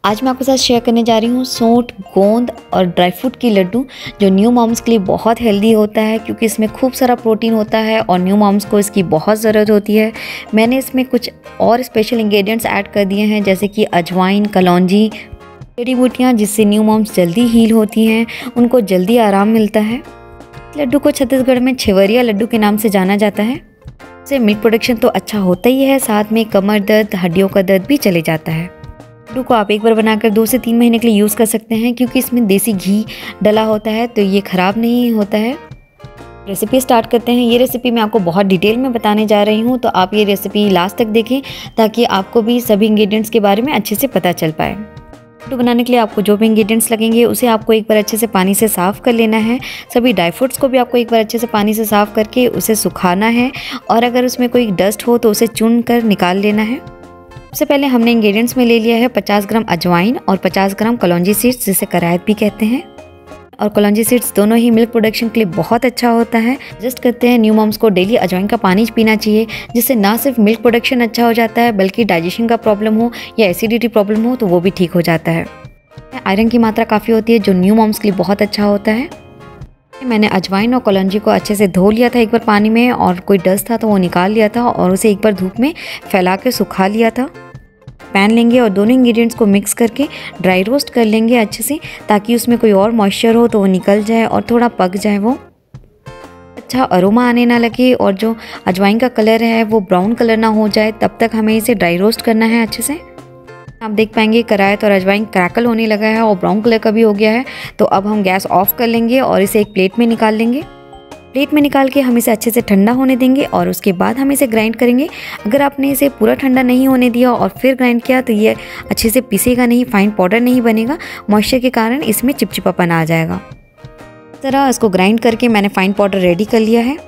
आज मैं आपके साथ शेयर करने जा रही हूँ सोंठ, गोंद और ड्राई फ्रूट की लड्डू जो न्यू मॉम्स के लिए बहुत हेल्दी होता है क्योंकि इसमें खूब सारा प्रोटीन होता है और न्यू मॉम्स को इसकी बहुत ज़रूरत होती है। मैंने इसमें कुछ और स्पेशल इंग्रेडिएंट्स ऐड कर दिए हैं जैसे कि अजवाइन, कलौंजी, जड़ी बूटियाँ जिससे न्यू मॉम्स जल्दी हील होती हैं, उनको जल्दी आराम मिलता है। लड्डू को छत्तीसगढ़ में छेवरिया लड्डू के नाम से जाना जाता है। इससे मिल्क प्रोडक्शन तो अच्छा होता ही है, साथ में कमर दर्द, हड्डियों का दर्द भी चले जाता है। लड्डू को आप एक बार बनाकर 2 से 3 महीने के लिए यूज़ कर सकते हैं क्योंकि इसमें देसी घी डला होता है तो ये ख़राब नहीं होता है। रेसिपी स्टार्ट करते हैं। ये रेसिपी मैं आपको बहुत डिटेल में बताने जा रही हूँ तो आप ये रेसिपी लास्ट तक देखें ताकि आपको भी सभी इंग्रेडिएंट्स के बारे में अच्छे से पता चल पाए। लड्डू बनाने के लिए आपको जो भी इंग्रेडिएंट्स लगेंगे उसे आपको एक बार अच्छे से पानी से साफ़ कर लेना है। सभी ड्राई फ्रूट्स को भी आपको एक बार अच्छे से पानी से साफ़ करके उसे सुखाना है और अगर उसमें कोई डस्ट हो तो उसे चुन कर निकाल लेना है। सबसे पहले हमने इंग्रेडिएंट्स में ले लिया है 50 ग्राम अजवाइन और 50 ग्राम कलौंजी सीड्स जिसे करायत भी कहते हैं। और कलौंजी सीड्स दोनों ही मिल्क प्रोडक्शन के लिए बहुत अच्छा होता है। सजेस्ट करते हैं न्यू मॉम्स को डेली अजवाइन का पानी पीना चाहिए जिससे ना सिर्फ मिल्क प्रोडक्शन अच्छा हो जाता है बल्कि डाइजेशन का प्रॉब्लम हो या एसिडिटी प्रॉब्लम हो तो वो भी ठीक हो जाता है। आयरन की मात्रा काफ़ी होती है जो न्यू मॉम्स के लिए बहुत अच्छा होता है। मैंने अजवाइन और कलौंजी को अच्छे से धो लिया था एक बार पानी में और कोई डस्ट था तो वो निकाल लिया था और उसे एक बार धूप में फैला के सुखा लिया था। पैन लेंगे और दोनों इंग्रेडिएंट्स को मिक्स करके ड्राई रोस्ट कर लेंगे अच्छे से ताकि उसमें कोई और मॉइस्चर हो तो वो निकल जाए और थोड़ा पक जाए, वो अच्छा अरोमा आने ना लगे और जो अजवाइन का कलर है वो ब्राउन कलर ना हो जाए तब तक हमें इसे ड्राई रोस्ट करना है अच्छे से। आप देख पाएंगे करायत और अजवाइन क्रैकल होने लगा है और ब्राउन कलर का भी हो गया है तो अब हम गैस ऑफ कर लेंगे और इसे एक प्लेट में निकाल लेंगे। प्लेट में निकाल के हम इसे अच्छे से ठंडा होने देंगे और उसके बाद हम इसे ग्राइंड करेंगे। अगर आपने इसे पूरा ठंडा नहीं होने दिया और फिर ग्राइंड किया तो ये अच्छे से पिसेगा नहीं, फाइन पाउडर नहीं बनेगा, मॉइस्चर के कारण इसमें चिपचिपापन आ जाएगा। इस तरह इसको ग्राइंड करके मैंने फाइन पाउडर रेडी कर लिया है।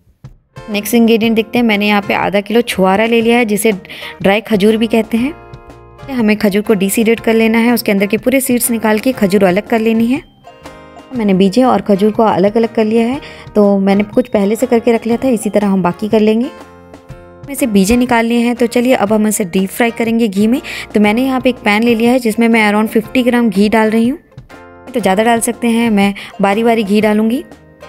नेक्स्ट इंग्रेडिएंट देखते हैं। मैंने यहाँ पे आधा किलो छुआरा ले लिया है जिसे ड्राई खजूर भी कहते हैं। हमें खजूर को डीसीडेट कर लेना है, उसके अंदर के पूरे सीड्स निकाल के खजूर अलग कर लेनी है। मैंने बीजे और खजूर को अलग अलग कर लिया है तो मैंने कुछ पहले से करके रख लिया था, इसी तरह हम बाकी कर लेंगे। इसे बीजे निकाल लिए हैं तो चलिए अब हम इसे डीप फ्राई करेंगे घी में। तो मैंने यहाँ पे एक पैन ले लिया है जिसमें मैं अराउंड 50 ग्राम घी डाल रही हूँ। तो ज़्यादा डाल सकते हैं, मैं बारी बारी घी डालूँगी।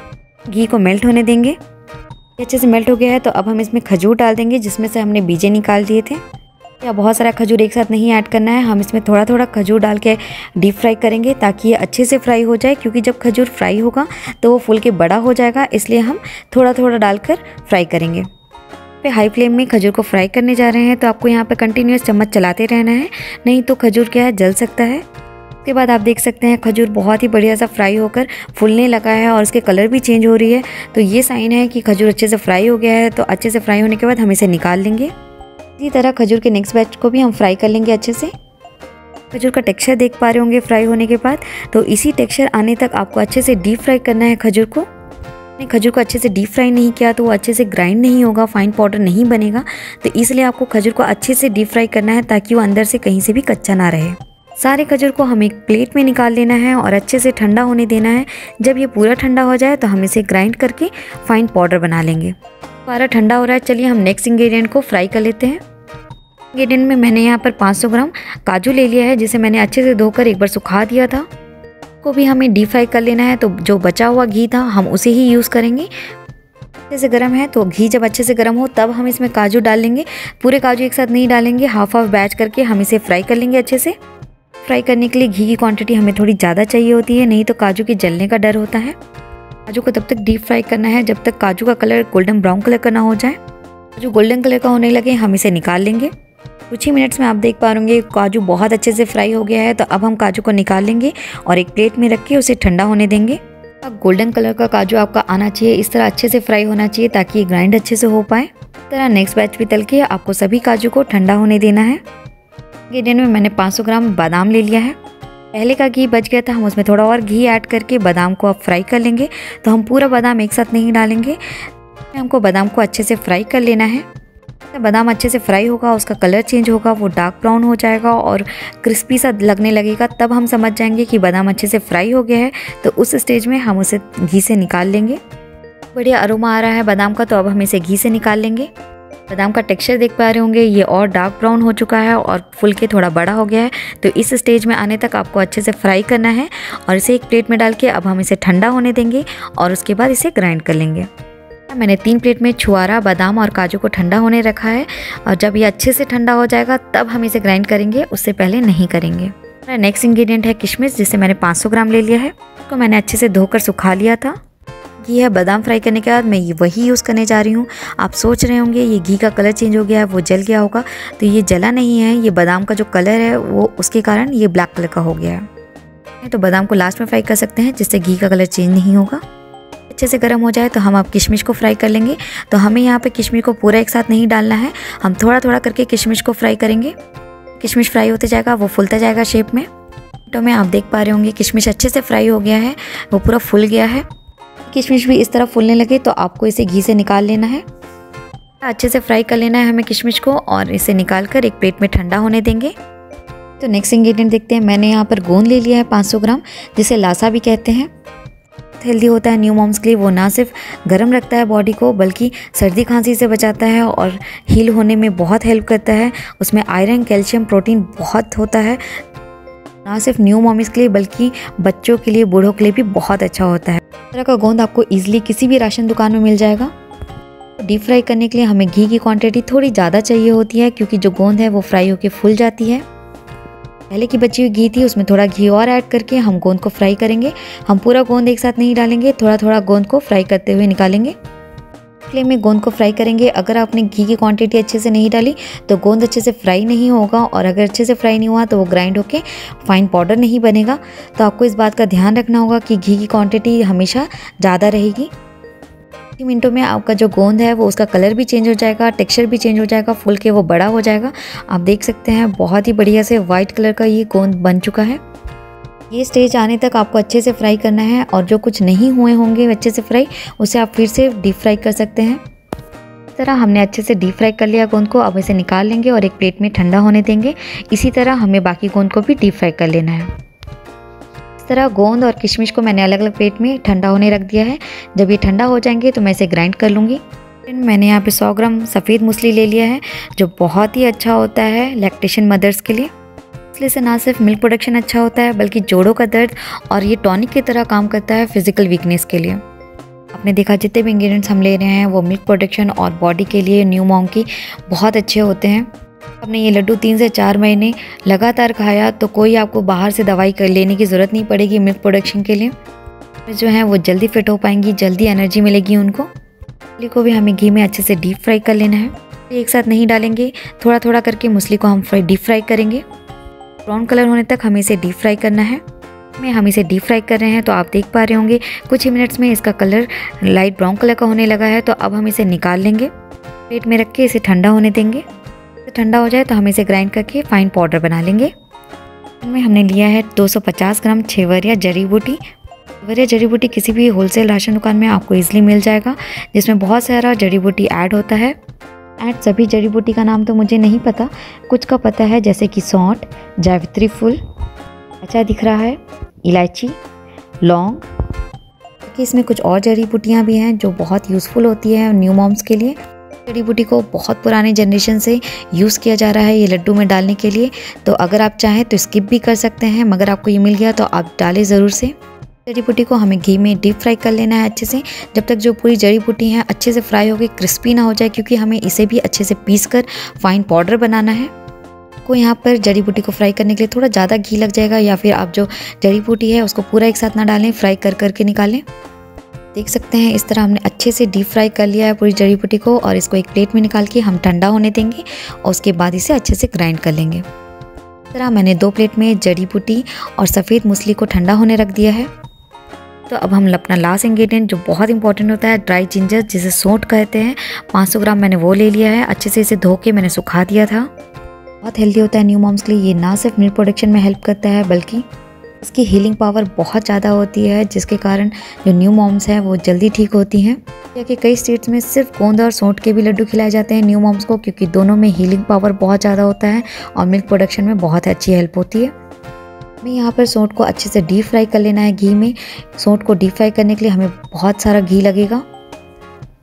घी को मेल्ट होने देंगे। अच्छे से मेल्ट हो गया है तो अब हम इसमें खजूर डाल देंगे जिसमें से हमने बीजे निकाल दिए थे। या बहुत सारा खजूर एक साथ नहीं ऐड करना है, हम इसमें थोड़ा थोड़ा खजूर डाल के डीप फ्राई करेंगे ताकि ये अच्छे से फ्राई हो जाए क्योंकि जब खजूर फ्राई होगा तो वो फूल के बड़ा हो जाएगा, इसलिए हम थोड़ा थोड़ा डालकर फ्राई करेंगे। पे हाई फ्लेम में खजूर को फ्राई करने जा रहे हैं तो आपको यहाँ पे कंटिन्यूस चम्मच चलाते रहना है, नहीं तो खजूर क्या है जल सकता है। उसके बाद आप देख सकते हैं खजूर बहुत ही बढ़िया सा फ्राई होकर फूलने लगा है और उसके कलर भी चेंज हो रही है तो ये साइन है कि खजूर अच्छे से फ्राई हो गया है। तो अच्छे से फ्राई होने के बाद हम इसे निकाल लेंगे। इसी तरह खजूर के नेक्स्ट बैच को भी हम फ्राई कर लेंगे अच्छे से। खजूर का टेक्सचर देख पा रहे होंगे फ्राई होने के बाद, तो इसी टेक्सचर आने तक आपको अच्छे से डीप फ्राई करना है खजूर को। खजूर को अच्छे से डीप फ्राई नहीं किया तो वो अच्छे से ग्राइंड नहीं होगा, फाइन पाउडर नहीं बनेगा, तो इसलिए आपको खजूर को अच्छे से डीप फ्राई करना है ताकि वो अंदर से कहीं से भी कच्चा ना रहे। सारे खजूर को हम एक प्लेट में निकाल लेना है और अच्छे से ठंडा होने देना है। जब ये पूरा ठंडा हो जाए तो हम इसे ग्राइंड करके फाइन पाउडर बना लेंगे। सारा ठंडा हो रहा है, चलिए हम नेक्स्ट इंग्रेडिएंट को फ्राई कर लेते हैं। इंग्रेडिएंट में मैंने यहाँ पर 500 ग्राम काजू ले लिया है जिसे मैंने अच्छे से धोकर एक बार सुखा दिया था। को भी हमें डीप फ्राई कर लेना है तो जो बचा हुआ घी था हम उसे ही यूज़ करेंगे। अच्छे से गर्म है तो घी जब अच्छे से गर्म हो तब हम इसमें काजू डाल लेंगे। पूरे काजू एक साथ नहीं डालेंगे, हाफ हाफ बैच करके हम इसे फ्राई कर लेंगे। अच्छे से फ्राई करने के लिए घी की क्वांटिटी हमें थोड़ी ज़्यादा चाहिए होती है, नहीं तो काजू के जलने का डर होता है। काजू को तब तक डीप फ्राई करना है जब तक काजू का कलर गोल्डन ब्राउन कलर का ना हो जाए। काजू गोल्डन कलर का होने लगे हम इसे निकाल लेंगे। कुछ ही मिनट्स में आप देख पा होंगे काजू बहुत अच्छे से फ्राई हो गया है तो अब हम काजू को निकाल लेंगे और एक प्लेट में रख के उसे ठंडा होने देंगे। गोल्डन कलर का काजू आपका आना चाहिए, इस तरह अच्छे से फ्राई होना चाहिए ताकि ये ग्राइंड अच्छे से हो पाए। इस तरह नेक्स्ट बैच भी तल के आपको सभी काजू को ठंडा होने देना है। इंग्रेडिएंट में मैंने 500 ग्राम बादाम ले लिया है। पहले का घी बच गया था, हम उसमें थोड़ा और घी ऐड करके बादाम को अब फ्राई कर लेंगे। तो हम पूरा बादाम एक साथ नहीं डालेंगे, हमको बादाम को अच्छे से फ्राई कर लेना है। बादाम अच्छे से फ्राई होगा, उसका कलर चेंज होगा, वो डार्क ब्राउन हो जाएगा और क्रिस्पी सा लगने लगेगा, तब हम समझ जाएंगे कि बादाम अच्छे से फ्राई हो गया है। तो उस स्टेज में हम उसे घी से निकाल लेंगे। बढ़िया अरोमा आ रहा है बादाम का, तो अब हम इसे घी से निकाल लेंगे। बादाम का टेक्सचर देख पा रहे होंगे, ये और डार्क ब्राउन हो चुका है और फुल के थोड़ा बड़ा हो गया है। तो इस स्टेज में आने तक आपको अच्छे से फ्राई करना है और इसे एक प्लेट में डाल के अब हम इसे ठंडा होने देंगे और उसके बाद इसे ग्राइंड कर लेंगे। मैंने 3 प्लेट में छुआरा, बादाम और काजू को ठंडा होने रखा है और जब ये अच्छे से ठंडा हो जाएगा तब हम इसे ग्राइंड करेंगे, उससे पहले नहीं करेंगे। नेक्स्ट इंग्रेडिएंट है किशमिश, जिसे मैंने 500 ग्राम ले लिया है। उसको मैंने अच्छे से धोकर सुखा लिया था। ये है बादाम फ्राई करने के बाद मैं ये वही यूज़ करने जा रही हूँ। आप सोच रहे होंगे ये घी का कलर चेंज हो गया है, वो जल गया होगा, तो ये जला नहीं है। ये बादाम का जो कलर है वो उसके कारण ये ब्लैक कलर का हो गया है। तो बादाम को लास्ट में फ्राई कर सकते हैं, जिससे घी का कलर चेंज नहीं होगा। अच्छे से गर्म हो जाए तो हम अब किशमिश को फ्राई कर लेंगे। तो हमें यहाँ पे किशमिश को पूरा एक साथ नहीं डालना है, हम थोड़ा थोड़ा करके किशमिश को फ्राई करेंगे। किशमिश फ्राई होते जाएगा, वो फूलता जाएगा शेप में। तो मैं आप देख पा रहे होंगे किशमिश अच्छे से फ्राई हो गया है, वो पूरा फूल गया है। किशमिश भी इस तरह फूलने लगे तो आपको इसे घी से निकाल लेना है। अच्छे से फ्राई कर लेना है हमें किशमिश को और इसे निकाल कर एक प्लेट में ठंडा होने देंगे। तो नेक्स्ट इंग्रेडिएंट देखते हैं। मैंने यहाँ पर गोंद ले लिया है 500 ग्राम, जिसे लासा भी कहते हैं। हेल्दी होता है न्यू मॉम्स के लिए। वो ना सिर्फ गर्म रखता है बॉडी को, बल्कि सर्दी खांसी से बचाता है और हील होने में बहुत हेल्प करता है। उसमें आयरन, कैल्शियम, प्रोटीन बहुत होता है। ना सिर्फ न्यू मॉम्स के लिए बल्कि बच्चों के लिए, बूढ़ों के लिए भी बहुत अच्छा होता है। इस तरह का गोंद आपको ईजिली किसी भी राशन दुकान में मिल जाएगा। डीप फ्राई करने के लिए हमें घी की क्वांटिटी थोड़ी ज़्यादा चाहिए होती है, क्योंकि जो गोंद है वो फ्राई होकर फूल जाती है। पहले की बची हुई घी थी, उसमें थोड़ा घी और ऐड करके हम गोंद को फ्राई करेंगे। हम पूरा गोंद एक साथ नहीं डालेंगे, थोड़ा थोड़ा गोंद को फ्राई करते हुए निकालेंगे। फ्लेम में गोंद को फ्राई करेंगे। अगर आपने घी की क्वांटिटी अच्छे से नहीं डाली तो गोंद अच्छे से फ्राई नहीं होगा, और अगर अच्छे से फ्राई नहीं हुआ तो वो ग्राइंड होके फाइन पाउडर नहीं बनेगा। तो आपको इस बात का ध्यान रखना होगा कि घी की क्वांटिटी हमेशा ज़्यादा रहेगी। मिनटों में आपका जो गोंद है वो उसका कलर भी चेंज हो जाएगा, टेक्सचर भी चेंज हो जाएगा, फूल के वो बड़ा हो जाएगा। आप देख सकते हैं बहुत ही बढ़िया से वाइट कलर का ये गोंद बन चुका है। ये स्टेज आने तक आपको अच्छे से फ्राई करना है, और जो कुछ नहीं हुए होंगे अच्छे से फ्राई, उसे आप फिर से डीप फ्राई कर सकते हैं। इस तरह हमने अच्छे से डीप फ्राई कर लिया गोंद को। अब इसे निकाल लेंगे और एक प्लेट में ठंडा होने देंगे। इसी तरह हमें बाकी गोंद को भी डीप फ्राई कर लेना है। इस तरह गोंद और किशमिश को मैंने अलग अलग प्लेट में ठंडा होने रख दिया है। जब ये ठंडा हो जाएंगे तो मैं इसे ग्राइंड कर लूँगी। मैंने यहाँ पे 100 ग्राम सफ़ेद मूसली ले लिया है, जो बहुत ही अच्छा होता है लैक्टेशन मदर्स के लिए। मूसली से ना सिर्फ मिल्क प्रोडक्शन अच्छा होता है, बल्कि जोड़ों का दर्द और ये टॉनिक की तरह काम करता है फिजिकल वीकनेस के लिए। आपने देखा जितने भी इंग्रेडिएंट्स हम ले रहे हैं वो मिल्क प्रोडक्शन और बॉडी के लिए न्यू मॉम की बहुत अच्छे होते हैं। आपने ये लड्डू 3 से 4 महीने लगातार खाया तो कोई आपको बाहर से दवाई कर लेने की ज़रूरत नहीं पड़ेगी मिल्क प्रोडक्शन के लिए। जो है वो जल्दी फिट हो पाएंगी, जल्दी एनर्जी मिलेगी उनको। मूसली को भी हमें घी में अच्छे से डीप फ्राई कर लेना है। एक साथ नहीं डालेंगे, थोड़ा थोड़ा करके मूसली को हम डीप फ्राई करेंगे। ब्राउन कलर होने तक हमें इसे डीप फ्राई करना है। हम इसे डीप फ्राई कर रहे हैं तो आप देख पा रहे होंगे कुछ ही मिनट्स में इसका कलर लाइट ब्राउन कलर का होने लगा है। तो अब हम इसे निकाल लेंगे, प्लेट में रख के इसे ठंडा होने देंगे। ठंडा हो जाए तो हम इसे ग्राइंड करके फाइन पाउडर बना लेंगे। इसमें हमने लिया है 250 ग्राम छेवरिया जड़ी बूटी। छेवरिया जड़ी बूटी किसी भी होलसेल राशन दुकान में आपको इजीली मिल जाएगा, जिसमें बहुत सारा जड़ी बूटी ऐड होता है। सभी जड़ी बूटी का नाम तो मुझे नहीं पता, कुछ का पता है, जैसे कि सौंठ, जावित्री फूल अच्छा दिख रहा है, इलायची, लौंग। कि इसमें कुछ और जड़ी बूटियाँ भी हैं जो बहुत यूज़फुल होती है न्यू मॉम्स के लिए। जड़ी बूटी को बहुत पुराने जनरेशन से यूज़ किया जा रहा है ये लड्डू में डालने के लिए। तो अगर आप चाहें तो स्किप भी कर सकते हैं, मगर आपको ये मिल गया तो आप डालें ज़रूर से। जड़ी बूटी को हमें घी में डीप फ्राई कर लेना है अच्छे से, जब तक जो पूरी जड़ी बूटी हैं अच्छे से फ्राई होकर क्रिस्पी ना हो जाए, क्योंकि हमें इसे भी अच्छे से पीस कर फाइन पाउडर बनाना है। आपको यहाँ पर जड़ी बूटी को फ्राई करने के लिए थोड़ा ज़्यादा घी लग जाएगा, या फिर आप जो जड़ी बूटी है उसको पूरा एक साथ ना डालें, फ्राई कर करके निकालें। देख सकते हैं इस तरह हमने अच्छे से डीप फ्राई कर लिया है पूरी जड़ी बूटी को, और इसको एक प्लेट में निकाल के हम ठंडा होने देंगे और उसके बाद इसे अच्छे से ग्राइंड कर लेंगे। इस तरह मैंने 2 प्लेट में जड़ी बूटी और सफ़ेद मूसली को ठंडा होने रख दिया है। तो अब हम अपना लास्ट इंग्रेडिएंट जो बहुत इंपॉर्टेंट होता है, ड्राई जिंजर जिसे सौंठ कहते हैं, 500 ग्राम मैंने वो ले लिया है। अच्छे से इसे धो के मैंने सुखा दिया था। बहुत हेल्दी होता है न्यू मॉम्स के लिए। ये ना सिर्फ मिल्क प्रोडक्शन में हेल्प करता है, बल्कि इसकी हीलिंग पावर बहुत ज़्यादा होती है, जिसके कारण जो न्यू मॉम्स हैं वो जल्दी ठीक होती हैं। या कि कई स्टेट्स में सिर्फ गोंद और सौंठ के भी लड्डू खिलाए जाते हैं न्यू मॉम्स को, क्योंकि दोनों में हीलिंग पावर बहुत ज़्यादा होता है और मिल्क प्रोडक्शन में बहुत अच्छी हेल्प होती है। हमें यहाँ पर सौंठ को अच्छे से डीप फ्राई कर लेना है घी में। सौंठ को डीप फ्राई करने के लिए हमें बहुत सारा घी लगेगा।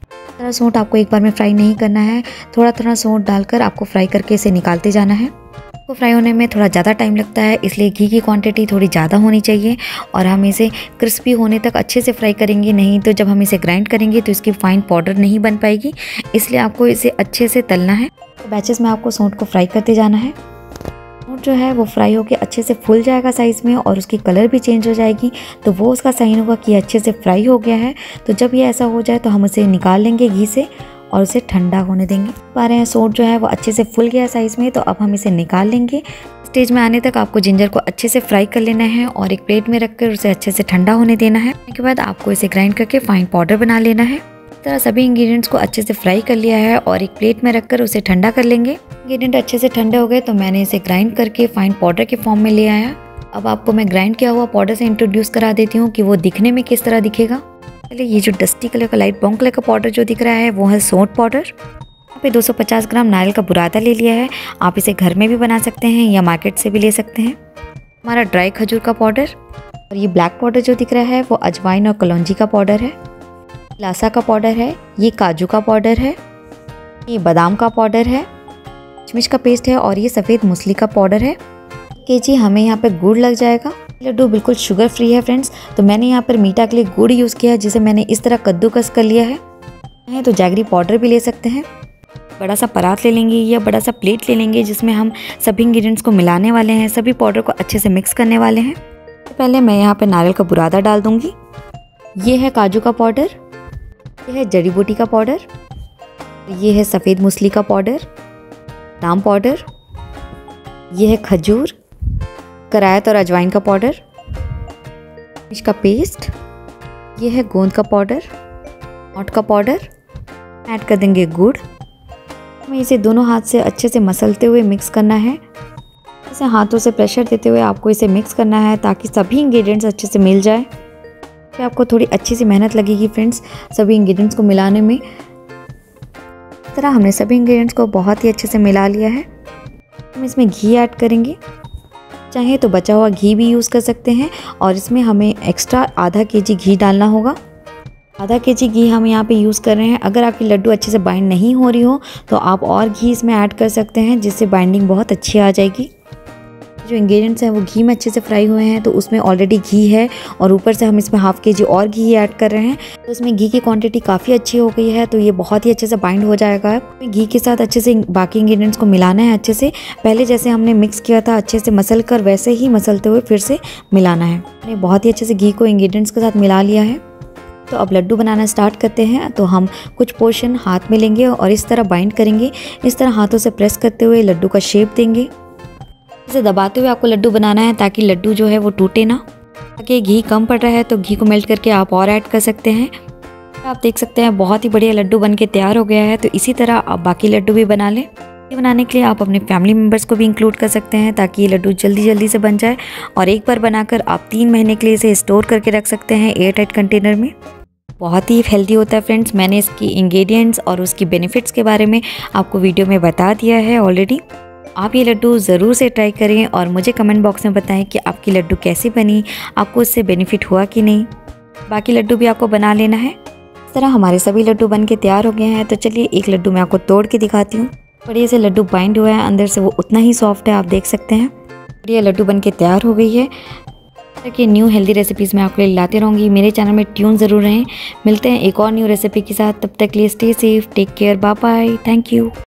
सारा सौंठ आपको एक बार में फ्राई नहीं करना है, थोड़ा थोड़ा सौंठ डालकर आपको फ्राई करके इसे निकालते जाना है। इसको फ्राई होने में थोड़ा ज़्यादा टाइम लगता है, इसलिए घी की क्वांटिटी थोड़ी ज़्यादा होनी चाहिए और हम इसे क्रिस्पी होने तक अच्छे से फ्राई करेंगे, नहीं तो जब हम इसे ग्राइंड करेंगे तो इसकी फाइन पाउडर नहीं बन पाएगी, इसलिए आपको इसे अच्छे से तलना है। तो बैचेस में आपको सौंठ को फ्राई करते जाना है। सौंठ जो है वो फ्राई होकर अच्छे से फूल जाएगा साइज़ में और उसकी कलर भी चेंज हो जाएगी, तो वो उसका साइन होगा कि अच्छे से फ्राई हो गया है। तो जब ये ऐसा हो जाए तो हम उसे निकाल लेंगे घी से और उसे ठंडा होने देंगे। पा रहे हैं सौंठ जो है वो अच्छे से फूल गया साइज़ में, तो अब हम इसे निकाल लेंगे। स्टेज में आने तक आपको जिंजर को अच्छे से फ्राई कर लेना है और एक प्लेट में रखकर उसे अच्छे से ठंडा होने देना है। उसके बाद आपको इसे ग्राइंड करके फाइन पाउडर बना लेना है। इस तरह सभी इंग्रेडिएंट्स को अच्छे से फ्राई कर लिया है और एक प्लेट में रखकर उसे ठंडा कर लेंगे। इंग्रेडिएंट अच्छे से ठंडे हो गए तो मैंने इसे ग्राइंड करके फाइन पाउडर के फॉर्म में ले आया। अब आपको मैं ग्राइंड किया हुआ पाउडर से इंट्रोड्यूस करा देती हूँ कि वो दिखने में किस तरह दिखेगा। पहले ये जो डस्टी कलर का लाइट ब्राउन कलर का पाउडर जो दिख रहा है वो है सौंठ पाउडर। यहाँ पे 250 ग्राम नारियल का बुरादा ले लिया है। आप इसे घर में भी बना सकते हैं या मार्केट से भी ले सकते हैं। हमारा ड्राई खजूर का पाउडर और ये ब्लैक पाउडर जो दिख रहा है वो अजवाइन और कलौंजी का पाउडर है। लासा का पाउडर है, ये काजू का पाउडर है, ये बादाम का पाउडर है, किशमिश का पेस्ट है और ये सफ़ेद मूसली का पाउडर है। केजी हमें यहाँ पे गुड़ लग जाएगा। लड्डू बिल्कुल शुगर फ्री है फ्रेंड्स, तो मैंने यहाँ पर मीठा के लिए गुड़ यूज़ किया है, जिसे मैंने इस तरह कद्दूकस कर लिया है। तो जैगरी पाउडर भी ले सकते हैं। बड़ा सा परात ले लेंगे या बड़ा सा प्लेट ले लेंगे जिसमें हम सभी इंग्रेडिएंट्स को मिलाने वाले हैं, सभी पाउडर को अच्छे से मिक्स करने वाले हैं। तो पहले मैं यहाँ पे नारियल का बुरादा डाल दूँगी। ये है काजू का पाउडर, ये है जड़ी बूटी का पाउडर, ये है सफ़ेद मूसली का पाउडर, बादाम पाउडर, ये है खजूर, करायत और अजवाइन का पाउडर, इसका पेस्ट, ये है गोंद का पाउडर, मोट का पाउडर। ऐड कर देंगे गुड़। हमें इसे दोनों हाथ से अच्छे से मसलते हुए मिक्स करना है। इसे हाथों से प्रेशर देते हुए आपको इसे मिक्स करना है ताकि सभी इंग्रेडिएंट्स अच्छे से मिल जाए। तो आपको थोड़ी अच्छी सी मेहनत लगेगी फ्रेंड्स सभी इंग्रेडिएंट्स को मिलाने में। इस तरह हमने सभी इंग्रेडिएंट्स को बहुत ही अच्छे से मिला लिया है। हम इसमें घी ऐड करेंगे, चाहे तो बचा हुआ घी भी यूज़ कर सकते हैं और इसमें हमें एक्स्ट्रा आधा केजी घी डालना होगा। आधा केजी घी हम यहाँ पे यूज़ कर रहे हैं। अगर आपकी लड्डू अच्छे से बाइंड नहीं हो रही हो तो आप और घी इसमें ऐड कर सकते हैं, जिससे बाइंडिंग बहुत अच्छी आ जाएगी। जो इंग्रेडिएंट्स हैं वो घी में अच्छे से फ्राई हुए हैं, तो उसमें ऑलरेडी घी है और ऊपर से हम इसमें हाफ केजी और घी ऐड कर रहे हैं, तो इसमें घी की क्वांटिटी काफ़ी अच्छी हो गई है, तो ये बहुत ही अच्छे से बाइंड हो जाएगा। घी के साथ अच्छे से बाकी इंग्रेडिएंट्स को मिलाना है अच्छे से। पहले जैसे हमने मिक्स किया था अच्छे से मसल कर, वैसे ही मसलते हुए फिर से मिलाना है। हमने बहुत ही अच्छे से घी को इंग्रेडिएंट्स के साथ मिला लिया है। तो अब लड्डू बनाना स्टार्ट करते हैं। तो हम कुछ पोर्शन हाथ में लेंगे और इस तरह बाइंड करेंगे। इस तरह हाथों से प्रेस करते हुए लड्डू का शेप देंगे। इसे दबाते हुए आपको लड्डू बनाना है ताकि लड्डू जो है वो टूटे ना। ताकि घी कम पड़ रहा है तो घी को मेल्ट करके आप और ऐड कर सकते हैं। आप देख सकते हैं बहुत ही बढ़िया लड्डू बन के तैयार हो गया है। तो इसी तरह आप बाकी लड्डू भी बना लें। ये बनाने के लिए आप अपने फैमिली मेम्बर्स को भी इंक्लूड कर सकते हैं ताकि ये लड्डू जल्दी से बन जाए और एक बार बनाकर आप 3 महीने के लिए इसे स्टोर करके रख सकते हैं एयर टाइट कंटेनर में। बहुत ही हेल्दी होता है फ्रेंड्स। मैंने इसकी इंग्रेडिएंट्स और उसकी बेनिफिट्स के बारे में आपको वीडियो में बता दिया है ऑलरेडी। आप ये लड्डू ज़रूर से ट्राई करें और मुझे कमेंट बॉक्स में बताएं कि आपकी लड्डू कैसी बनी, आपको इससे बेनिफिट हुआ कि नहीं। बाकी लड्डू भी आपको बना लेना है। इस तरह हमारे सभी लड्डू बन के तैयार हो गए हैं। तो चलिए एक लड्डू मैं आपको तोड़ के दिखाती हूँ। बढ़िया से लड्डू बाइंड हुआ है, अंदर से वो उतना ही सॉफ्ट है, आप देख सकते हैं। बढ़िया लड्डू बन के तैयार हो गई है। कि न्यू हेल्दी रेसिपीज़ मैं आपके लिए लाते रहूँगी। मेरे चैनल में ट्यून ज़रूर रहें। मिलते हैं एक और न्यू रेसिपी के साथ। तब तक के लिए stay safe, take care, bye bye, thank you.